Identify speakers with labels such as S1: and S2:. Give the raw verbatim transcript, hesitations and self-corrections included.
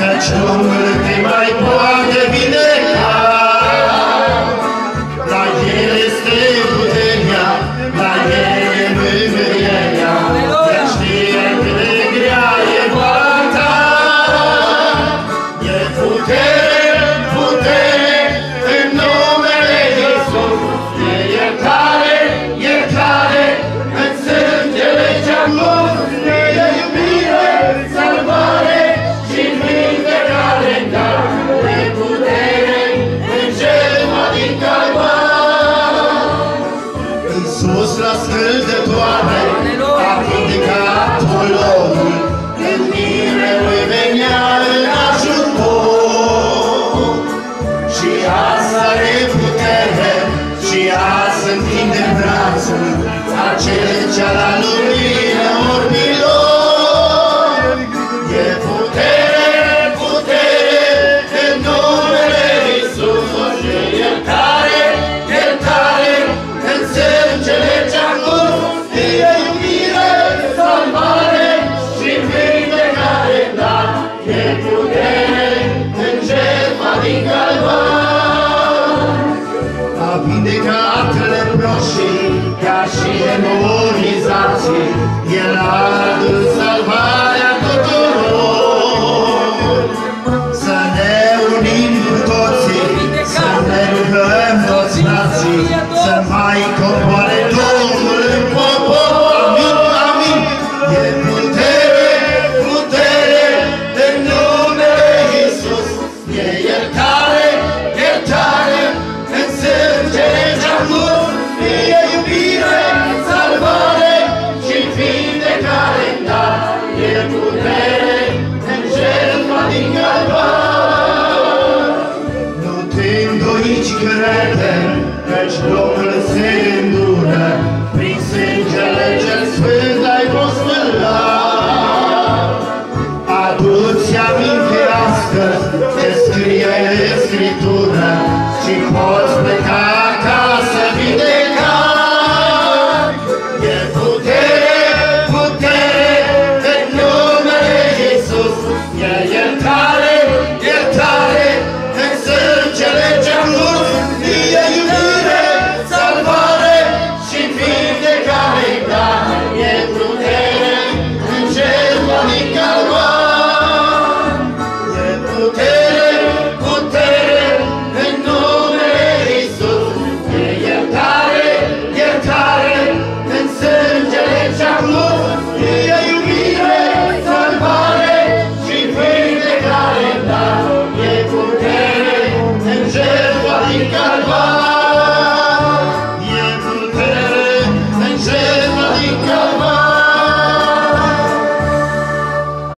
S1: căci Domnul te mai poate vindeca. La El este puterea, la El e mângâierea, El știe cât de grea e boala ta. E putere, putere în numele Iisus, e iertare, iertare în sângele ce-a pus, e iubire, salvare și vindecare în dar, e putere în jertfa din Calvar. Iisus la scăldătoare a vindecat bolul, în mine lui venea în ajutor. Și azi are putere, și azi întinde brațul, acel ce-a la lumină orbilor. E putere, putere în numele Iisus, e iertare, iertare în sângele ce-a curs, e iubire, salvare și vindecare, dar e putere în jertfa din Calvar. A vindecat leproșii ca și demonizații, El a adus salvarea tuturor. Să ne unim cu toții, să ne rugăm toți nații, să mai coboare Domnul în popor. Amin, amin. E putere, putere în numele Iisus, e iertare, iertare în sângele ce-a curs, e iubire, salvare și vindecare, dar e putere în jertfa din Calvar. Nu te îndoi, ci crede, căci Domnul se îndură, prin sângele cel sfânt l-ai fost spălat. Adu-ți aminte astăzi ce scrie în Scriptură și poți pleca